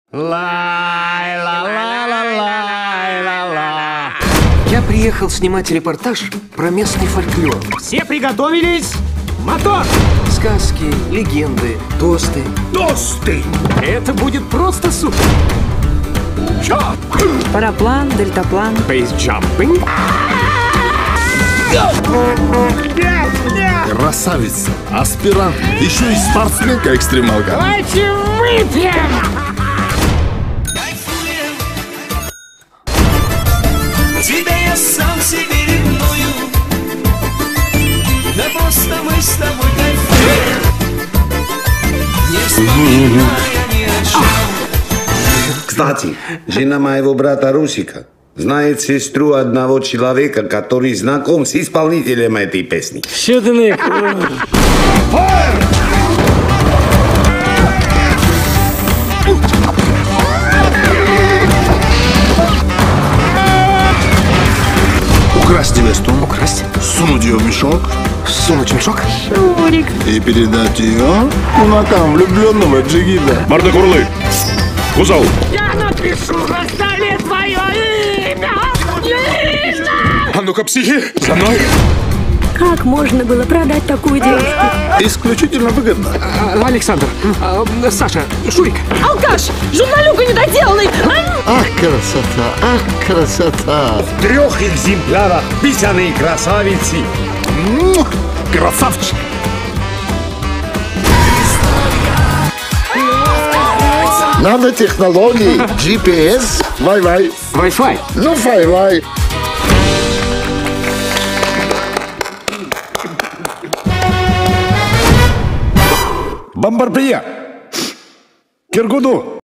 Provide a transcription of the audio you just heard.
Лай-ла-ла-ла-лай-ла-ла. Я приехал снимать репортаж про местный фольклор. Все приготовились? Мотор! Сказки, легенды, тосты. Тосты! Это будет просто супер! Чё? Параплан, дельтаплан. Бейсджампинг? Красавица, аспирант, еще и спортсменка-экстремалка. Давайте выпьем! Тебя я сам себе ревную, да просто мы с тобой кайфуем, не вспоминая ни о чем. Кстати, жена моего брата Русика знает сестру одного человека, который знаком с исполнителем этой песни. Щедник! Украсть невесту, Украсть? сунуть ее в мешок Сунуть в мешок? и передать ее кулакам влюбленного джигита. Морда Курлы! Кузов! Я напишу на столе твое имя! А ну-ка, психи! За мной! Как можно было продать такую девушку? Исключительно выгодно. Александр, Саша, Шурик. Алкаш! Журналюга недоделанный! Ах, красота, ах, красота. В 3 экземплярах писаные красавицы. Красавчик. Нанотехнологии, GPS, Wi-Fi. Wi-Fi. Ну, Wi-Fi. Бомбарбия. Киргуду.